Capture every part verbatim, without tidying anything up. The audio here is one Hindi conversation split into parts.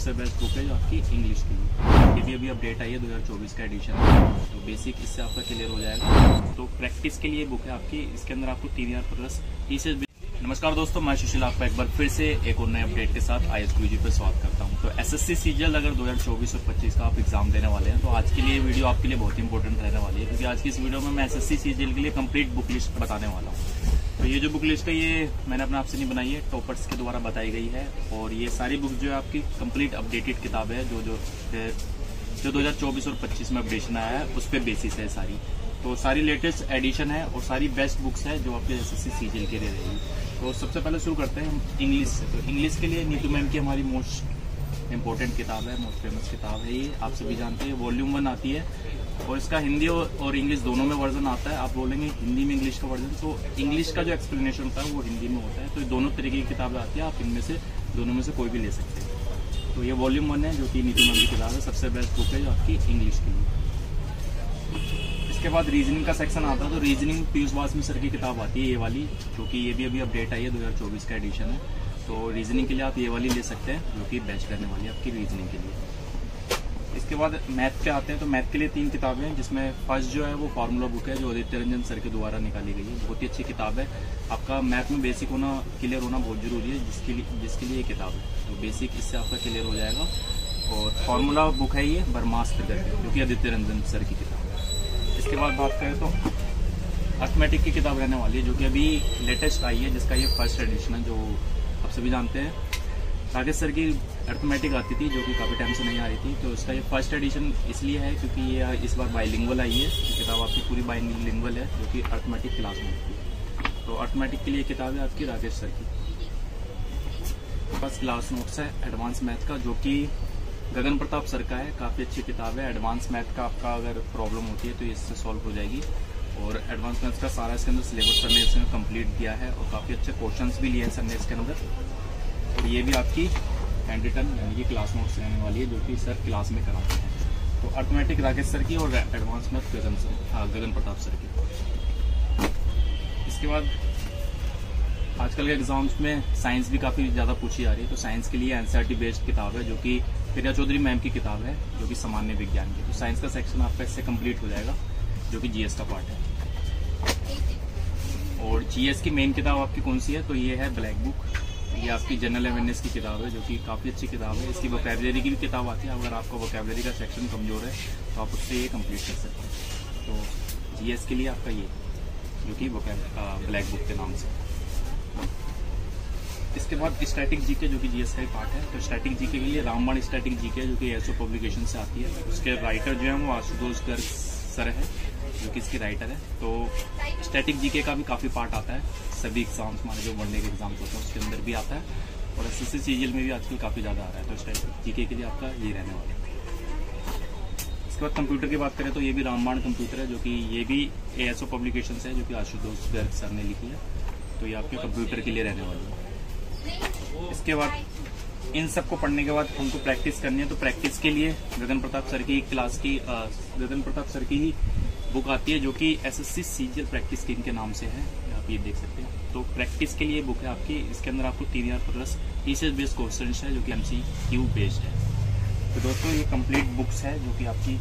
सबसे बेस्ट बुक है जो आपकी इंग्लिश की लिए। ये भी अभी अपडेट आई है, दो हज़ार चौबीस का एडिशन है, तो बेसिक इससे आपका क्लियर हो जाएगा। तो प्रैक्टिस के लिए बुक है आपकी, इसके अंदर आपको तीन हजार प्लस पीसेज भी। नमस्कार दोस्तों, मैं सुशील आपका एक बार फिर से एक और नए अपडेट के साथ आई एस क्यू जी पे स्वागत करता हूं। तो एसएससी सीजीएल अगर दो हज़ार चौबीस और पच्चीस का आप एग्जाम देने वाले हैं तो आज के लिए वीडियो आपके लिए बहुत इंपॉर्टेंट रहने वाली है, क्योंकि आज की इस वीडियो में मैं एसएससी सीजीएल के लिए कंप्लीट बुक लिस्ट बताने वाला हूँ। तो ये जो बुक लिस्ट है ये मैंने अपने आपसे नहीं बनाई है, टॉपर्स के द्वारा बताई गई है, और ये सारी बुक जो है आपकी कंप्लीट अपडेटेड किताब है, जो जो जो दो हज़ार चौबीस और पच्चीस में अपडेशन आया है उस पर बेसिस है सारी। तो सारी लेटेस्ट एडिशन है और सारी बेस्ट बुक्स है जो आपके एसएससी सीजीएल के लिए रहेगी। तो सबसे पहले शुरू करते हैं हम इंग्लिश से। तो इंग्लिश के लिए नीतू मैम की हमारी मोस्ट इम्पोर्टेंट किताब है, मोस्ट फेमस किताब है ये, आप सभी जानते हैं। वॉल्यूम वन आती है और इसका हिंदी और इंग्लिश दोनों में वर्जन आता है। आप बोलेंगे हिंदी में इंग्लिश का वर्जन, तो इंग्लिश का जो एक्सप्लेनेशन होता है वो हिंदी में होता है। तो दोनों तरीके की किताबें आती है, आप इनमें से दोनों में से कोई भी ले सकते हैं। तो ये वॉल्यूम वन है जो कि नीतू मैम की किताब है, सबसे बेस्ट बुक है जो आपकी इंग्लिश के लिए। इसके बाद रीजनिंग का सेक्शन आता है, तो रीजनिंग पीयूष वासमी सर की किताब आती है ये वाली, क्योंकि ये भी अभी अपडेट आई है, दो हज़ार चौबीस का एडिशन है। तो रीजनिंग के लिए आप ये वाली ले सकते हैं जो कि बेस्ट रहने वाली है आपकी रीजनिंग के लिए। इसके बाद मैथ के आते हैं, तो मैथ के लिए तीन किताबें हैं, जिसमें फर्स्ट जो है वो फार्मूला बुक है जो आदित्य रंजन सर के द्वारा निकाली गई है। बहुत ही अच्छी किताब है, आपका मैथ में बेसिक होना क्लियर होना बहुत जरूरी है, जिसके लिए जिसके लिए ये किताब है। तो बेसिक इससे आपका क्लियर हो जाएगा। और फार्मूला बुक है ये ब्रह्मास्त्र करके, जो कि आदित्य रंजन सर की किताब है। इसके बाद बात करें तो अर्थमेटिक की किताब रहने वाली है, जो कि अभी लेटेस्ट आई है, जिसका ये फर्स्ट एडिशन है, जो आप सभी जानते हैं। राकेश सर की अर्थमेटिक आती थी जो कि काफ़ी टाइम से नहीं आ रही थी, तो इसका ये फर्स्ट एडिशन इसलिए है क्योंकि ये इस बार बाइलिंगुअल आई है। ये किताब आपकी पूरी बाइलिंगुअल है, जो कि अर्थमेटिक क्लास में होती है। तो अर्थमेटिक के लिए किताब है आपकी राकेश सर की। फर्स्ट क्लास नोट्स है एडवांस मैथ का, जो कि गगन प्रताप सर का है। काफ़ी अच्छी किताब है। एडवांस मैथ का आपका अगर प्रॉब्लम होती है तो इससे सॉल्व हो जाएगी। और एडवांस मैथ का सारा इसके अंदर सिलेबस सर ने इसमें कंप्लीट दिया है, और काफ़ी अच्छे क्वेश्चंस भी लिए हैं सर ने इसके अंदर। और ये भी आपकी हैंड रिटन यानी कि क्लास नोट्स रहने वाली है, जो कि सर क्लास में कराते हैं। तो अर्थमेटिक राकेश सर की और एडवांस मैथ गगन सर हाँ गगन प्रताप सर की। इसके बाद आजकल के एग्जाम्स में साइंस भी काफ़ी ज़्यादा पूछी जा रही है, तो साइंस के लिए एनसीईआरटी बेस्ड किताब है, जो कि प्रिया चौधरी मैम की किताब है, जो कि सामान्य विज्ञान की। तो साइंस का सेक्शन आपका इससे कंप्लीट हो जाएगा, जो कि जीएस का पार्ट है। और जीएस की मेन किताब आपकी कौन सी है, तो ये है ब्लैक बुक। ये आपकी जनरल अवेयरनेस की किताब है, जो कि काफ़ी अच्छी किताब है। इसकी वोकैबुलरी की भी किताब आती है, अगर आपका वोकैबुलरी का सेक्शन कमज़ोर है तो आप उससे ये कंप्लीट कर सकते हैं। तो जीएस के लिए आपका ये, जो कि ब्लैक बुक के नाम से। इसके बाद स्टैटिक जीके, जो कि जीएस का ही पार्ट है। तो स्टैटिक जीके के लिए रामबाण स्टैटिक जीके, जो कि एसओ पब्लिकेशन से आती है। उसके राइटर जो है वो आशुतोष गर्ग सर है, जो कि इसकी राइटर है। तो स्टैटिक जीके का भी काफ़ी पार्ट आता है, सभी एग्जाम्स हमारे जो वनडे के एग्जाम्स होते हैं उसके अंदर भी आता है, और एसएससी सीजीएल में भी आजकल काफ़ी ज़्यादा आ रहा है। तो स्टैटिक जीके के लिए आपका ये रहने वाला है। इसके बाद कंप्यूटर की बात करें तो ये भी रामबाण कंप्यूटर है, जो कि ये भी एएसओ पब्लिकेशन से है, जो कि आशुतोष गर्ग सर ने लिखी है। तो ये आपके कंप्यूटर के लिए रहने वाली है। इसके बाद इन सब को पढ़ने के बाद हमको प्रैक्टिस करनी है, तो प्रैक्टिस के लिए गगन प्रताप सर की क्लास की गगन प्रताप सर की ही बुक आती है, जो कि एसएससी सीजीएल प्रैक्टिस किट के नाम से है, आप ये देख सकते हैं। तो प्रैक्टिस के लिए बुक है आपकी, इसके अंदर आपको तीन हजार प्लस टीचर्स बेस्ड क्वेश्चन है, जो कि एमसीक्यू बेस्ड है। तो दोस्तों ये कंप्लीट बुक्स है जो कि आपकी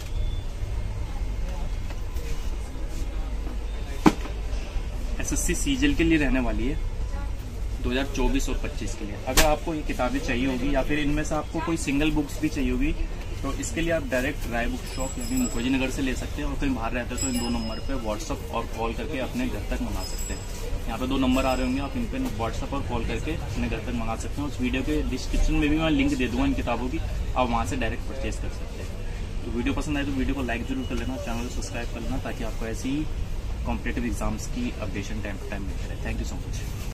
एसएससी सीजीएल के लिए रहने वाली है दो हज़ार चौबीस और पच्चीस के लिए। अगर आपको ये किताबें चाहिए होगी या फिर इनमें से आपको कोई सिंगल बुक्स भी चाहिए होगी, तो इसके लिए आप डायरेक्ट राय बुक शॉप यानी मुखर्जी नगर से ले सकते हैं, और कहीं बाहर रहते हैं तो इन दो नंबर पे व्हाट्सअप और कॉल करके अपने घर तक मंगा सकते हैं। यहाँ पे दो नंबर आ रहे होंगे, आप इन पर व्हाट्सअप और कॉल करके अपने घर तक मंगा सकते हैं। उस वीडियो के डिस्क्रिप्शन में भी मैं लिंक दे दूंगा इन किताबों की, आप वहाँ से डायरेक्ट परचेज कर सकते हैं। तो वीडियो पसंद आए तो वीडियो को लाइक जरूर कर लेना, चैनल को सब्सक्राइब कर लेना, ताकि आपको ऐसी ही कॉम्पिटेटिव एग्जाम्स की अपडेशन टाइम टू टाइम मिलती रहे। Thank you so much.